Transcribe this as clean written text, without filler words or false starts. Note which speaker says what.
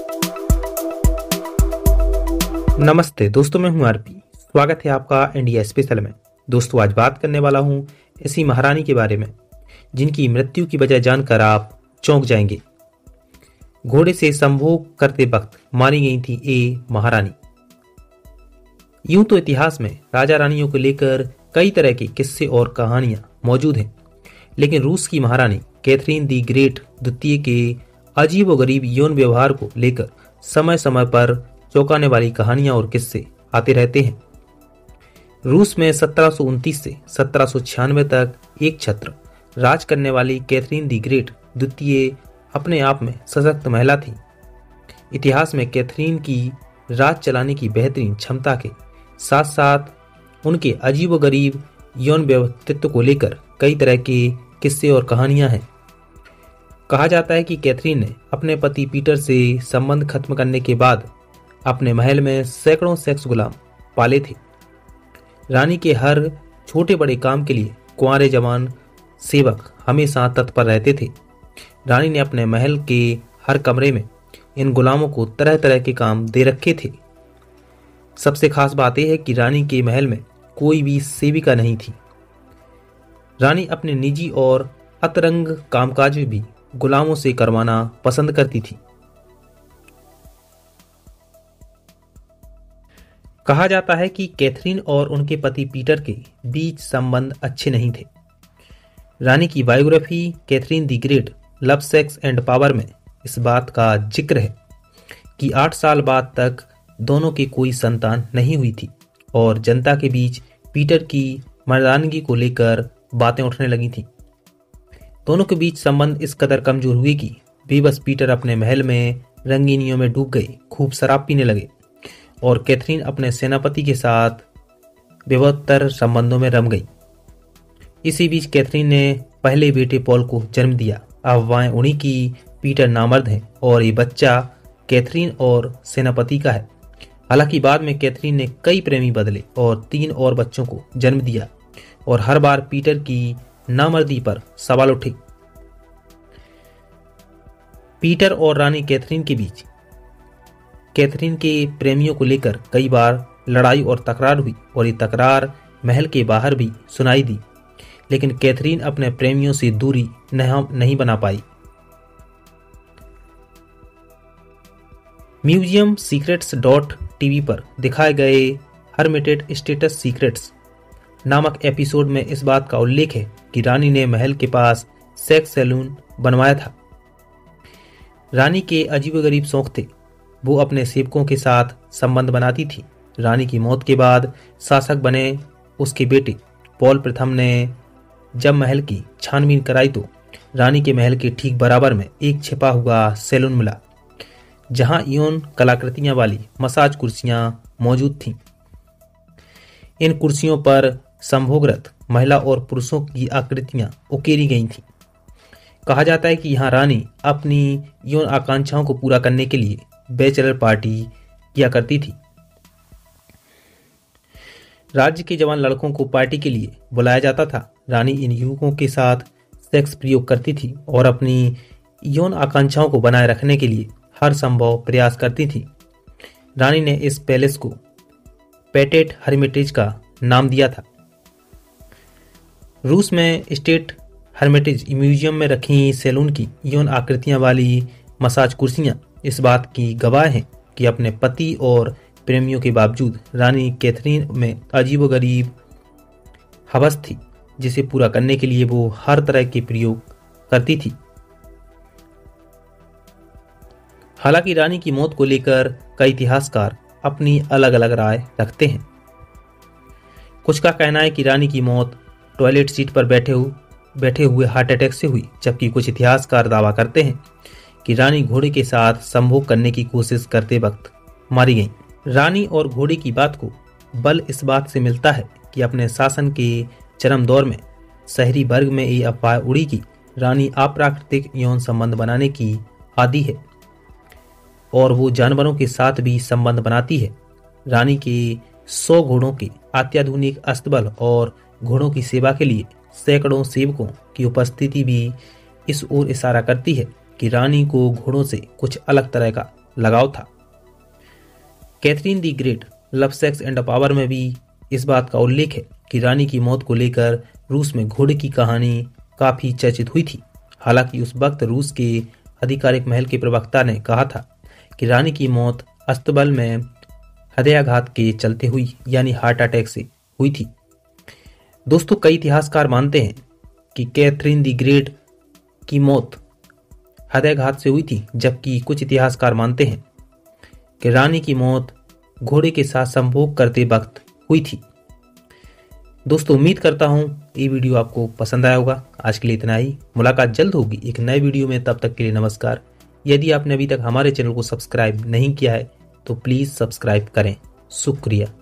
Speaker 1: नमस्ते दोस्तों, मैं हूं आरपी। स्वागत है आपका इंडिया स्पेशल में। दोस्तों, आज बात करने वाला हूं ऐसी महारानी के बारे में जिनकी मृत्यु की वजह जानकर आप चौंक जाएंगे। घोड़े से संभोग करते वक्त मारी गई थी ए महारानी। यूं तो इतिहास में राजा रानियों को लेकर कई तरह के किस्से और कहानियां मौजूद हैं, लेकिन रूस की महारानी कैथरीन दी ग्रेट द्वितीय के अजीबोगरीब यौन व्यवहार को लेकर समय समय पर चौंकाने वाली कहानियां और किस्से आते रहते हैं। रूस में 1729 से 1796 तक एक छत्र राज करने वाली कैथरीन दी ग्रेट द्वितीय अपने आप में सशक्त महिला थी। इतिहास में कैथरीन की राज चलाने की बेहतरीन क्षमता के साथ साथ उनके अजीबोगरीब यौन व्यक्तित्व को लेकर कई तरह के किस्से और कहानियां हैं। कहा जाता है कि कैथरीन ने अपने पति पीटर से संबंध खत्म करने के बाद अपने महल में सैकड़ों सेक्स गुलाम पाले थे। रानी के हर छोटे बड़े काम के लिए कुंवारे जवान सेवक हमेशा तत्पर रहते थे। रानी ने अपने महल के हर कमरे में इन गुलामों को तरह तरह के काम दे रखे थे। सबसे खास बात यह है कि रानी के महल में कोई भी सेविका नहीं थी। रानी अपने निजी और अतरंग कामकाज भी गुलामों से करवाना पसंद करती थी। कहा जाता है कि कैथरीन और उनके पति पीटर के बीच संबंध अच्छे नहीं थे। रानी की biography Catherine the great love, sex and power में इस बात का जिक्र है कि 8 साल बाद तक दोनों की कोई संतान नहीं हुई थी और जनता के बीच पीटर की मर्दानगी को लेकर बातें उठने लगी थीं। दोनों के बीच संबंध इस कदर कमजोर हुए कि बेबस पीटर अपने महल में रंगीनियों में डूब गए, खूब शराब पीने लगे और कैथरीन अपने सेनापति के साथ विभत्तर संबंधों में रम गई। इसी बीच कैथरीन ने पहले बेटे पॉल को जन्म दिया। अफवाहें उड़ी कि पीटर नामर्द है और ये बच्चा कैथरीन और सेनापति का है। हालांकि बाद में कैथरीन ने कई प्रेमी बदले और 3 और बच्चों को जन्म दिया और हर बार पीटर की नामर्दी पर सवाल उठे। पीटर और रानी कैथरीन के बीच कैथरीन के प्रेमियों को लेकर कई बार लड़ाई और तकरार हुई और ये तकरार महल के बाहर भी सुनाई दी, लेकिन कैथरीन अपने प्रेमियों से दूरी नहीं बना पाई। म्यूजियम सीक्रेट्स .tv पर दिखाए गए हर्मिटेड स्टेटस सीक्रेट्स नामक एपिसोड में इस बात का उल्लेख है कि रानी ने महल के पास सेक्स सैलून बनवाया था। रानी के अजीबोगरीब शौक थे। वो अपने सेवकों के साथ संबंध बनाती थी। रानी की मौत के बाद शासक बने उसके बेटे पॉल प्रथम ने जब महल की छानबीन कराई तो रानी के महल के ठीक बराबर में एक छिपा हुआ सैलून मिला, जहां यौन कलाकृतियां वाली मसाज कुर्सियां मौजूद थीं। इन कुर्सियों पर संभोगरत महिला और पुरुषों की आकृतियां उकेरी गई थीं। कहा जाता है कि यहाँ रानी अपनी यौन आकांक्षाओं को पूरा करने के लिए बैचलर पार्टी किया करती थी। राज्य के जवान लड़कों को पार्टी के लिए बुलाया जाता था। रानी इन युवकों के साथ सेक्स प्रयोग करती थी और अपनी यौन आकांक्षाओं को बनाए रखने के लिए हर संभव प्रयास करती थी। रानी ने इस पैलेस को पेटेट हर्मिटेज का नाम दिया था। रूस में स्टेट हर्मिटेज म्यूजियम में रखी सैलून की यौन आकृतियां वाली मसाज कुर्सियां इस बात की गवाह हैं कि अपने पति और प्रेमियों के बावजूद रानी कैथरीन में अजीबोगरीब हवस थी, जिसे पूरा करने के लिए वो हर तरह के प्रयोग करती थी। हालांकि रानी की मौत को लेकर कई इतिहासकार अपनी अलग अलग राय रखते हैं। कुछ का कहना है कि रानी की मौत टॉयलेट सीट पर बैठे हुए हार्ट अटैक से हुई, जबकि कुछ इतिहासकार दावा करते हैं कि रानी घोड़े के साथ संभोग करने की कोशिश करते वक्त मारी गई। रानी और घोड़े की बात को बल इस बात से मिलता है कि अपने शासन के चरम दौर में शहरी वर्ग में ये अफवाह उड़ी कि रानी अप्राकृतिक यौन संबंध बनाने की आदी है और वो जानवरों के साथ भी संबंध बनाती है। रानी के 100 घोड़ों के अत्याधुनिक अस्तबल और घोड़ों की सेवा के लिए सैकड़ों सेवकों की उपस्थिति भी इस ओर इशारा करती है कि रानी को घोड़ों से कुछ अलग तरह का लगाव था। Catherine the great love, sex and power में भी इस बात का उल्लेख है कि रानी की मौत को लेकर रूस में घोड़े की कहानी काफी चर्चित हुई थी। हालांकि उस वक्त रूस के आधिकारिक महल के प्रवक्ता ने कहा था कि रानी की मौत अस्तबल में हृदयाघात के चलते हुई, यानी हार्ट अटैक से हुई थी। दोस्तों, कई इतिहासकार मानते हैं कि कैथरीन दी ग्रेट की मौत हृदयाघात से हुई थी, जबकि कुछ इतिहासकार मानते हैं कि रानी की मौत घोड़े के साथ संभोग करते वक्त हुई थी। दोस्तों, उम्मीद करता हूं ये वीडियो आपको पसंद आया होगा। आज के लिए इतना ही। मुलाकात जल्द होगी एक नए वीडियो में। तब तक के लिए नमस्कार। यदि आपने अभी तक हमारे चैनल को सब्सक्राइब नहीं किया है तो प्लीज़ सब्सक्राइब करें। शुक्रिया।